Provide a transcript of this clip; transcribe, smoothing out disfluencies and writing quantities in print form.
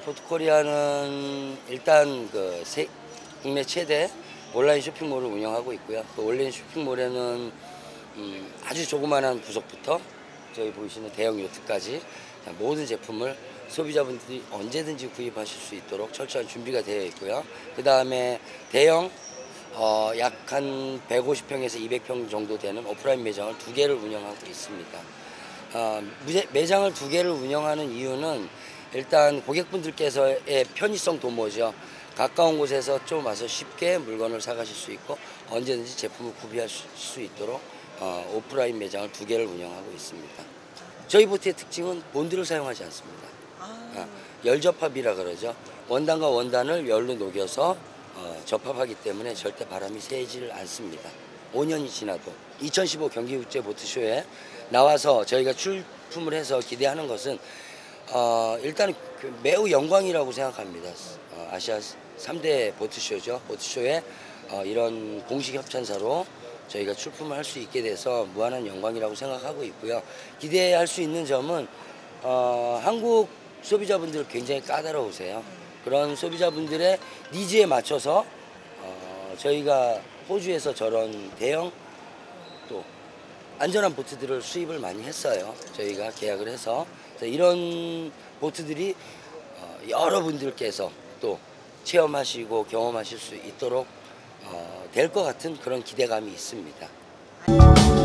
포트코리아는 일단 국내 최대 온라인 쇼핑몰을 운영하고 있고요. 그 온라인 쇼핑몰에는 아주 조그마한 부속부터 저희 보이시는 대형 요트까지 모든 제품을 소비자분들이 언제든지 구입하실 수 있도록 철저한 준비가 되어 있고요. 그 다음에 대형 약 한 150평에서 200평 정도 되는 오프라인 매장을 2개를 운영하고 있습니다. 매장을 2개를 운영하는 이유는 일단 고객분들께서의 편의성 도모죠. 가까운 곳에서 좀 와서 쉽게 물건을 사가실 수 있고 언제든지 제품을 구비하실 수 있도록 오프라인 매장을 2개를 운영하고 있습니다. 저희 보트의 특징은 본드를 사용하지 않습니다. 열접합이라 그러죠. 원단과 원단을 열로 녹여서 접합하기 때문에 절대 바람이 새지를 않습니다. 5년이 지나도 2015 경기국제보트쇼에 나와서 저희가 출품을 해서 기대하는 것은 일단 매우 영광이라고 생각합니다. 아시아 3대 보트쇼죠. 보트쇼에 이런 공식 협찬사로 저희가 출품을 할 수 있게 돼서 무한한 영광이라고 생각하고 있고요. 기대할 수 있는 점은 한국 소비자분들 굉장히 까다로우세요. 그런 소비자분들의 니즈에 맞춰서 저희가 호주에서 저런 대형 또 안전한 보트들을 수입을 많이 했어요. 저희가 계약을 해서 이런 보트들이 여러분들께서 또 체험하시고 경험하실 수 있도록 될 것 같은 그런 기대감이 있습니다.